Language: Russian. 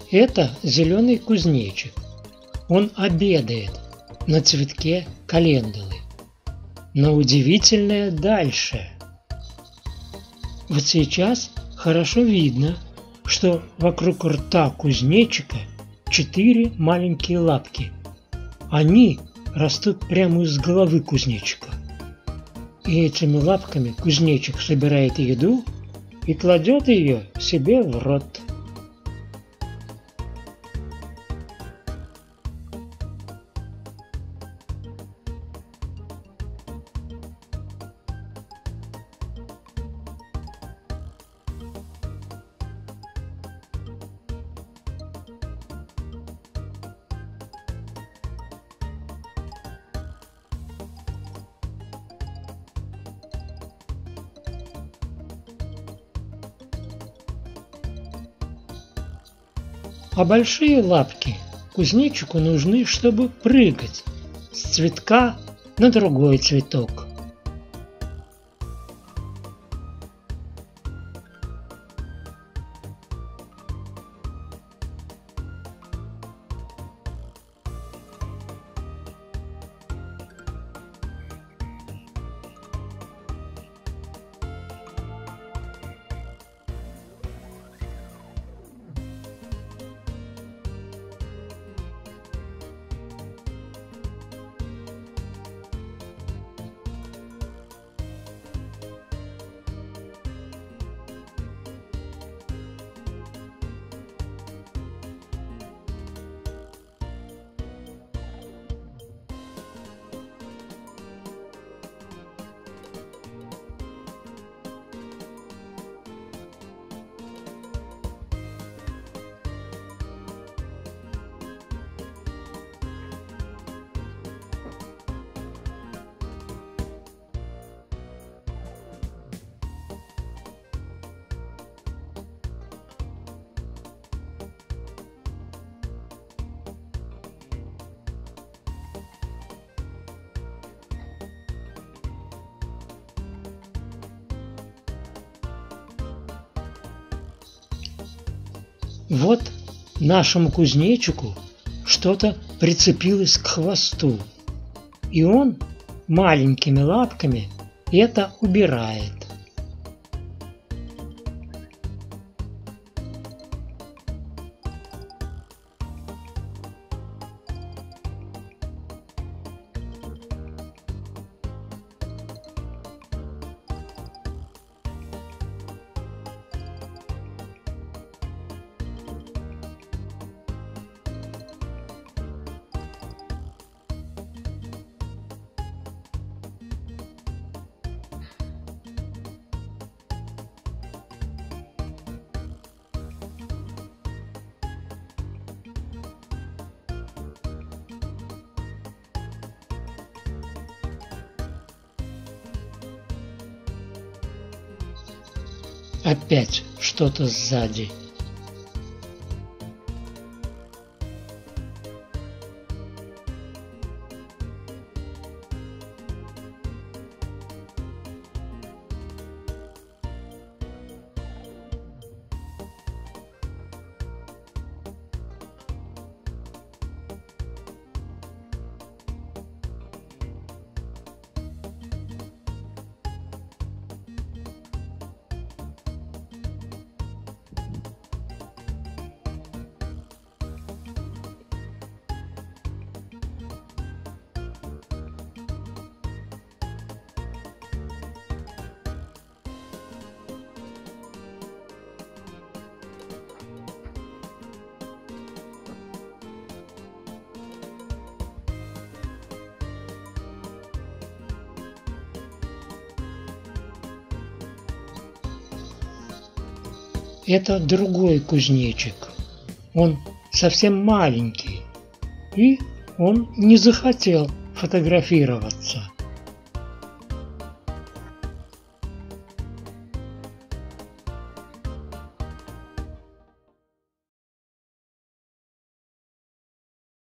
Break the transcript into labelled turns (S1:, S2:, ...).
S1: Это зеленый кузнечик. Он обедает на цветке календулы. Но удивительное дальше. Вот сейчас хорошо видно, что вокруг рта кузнечика 4 маленькие лапки. Они растут прямо из головы кузнечика. И этими лапками кузнечик собирает еду и кладет ее себе в рот. А большие лапки кузнечику нужны, чтобы прыгать с цветка на другой цветок. Вот нашему кузнечику что-то прицепилось к хвосту, и он маленькими лапками это убирает. Опять что-то сзади. Это другой кузнечик. Он совсем маленький, и он не захотел фотографироваться.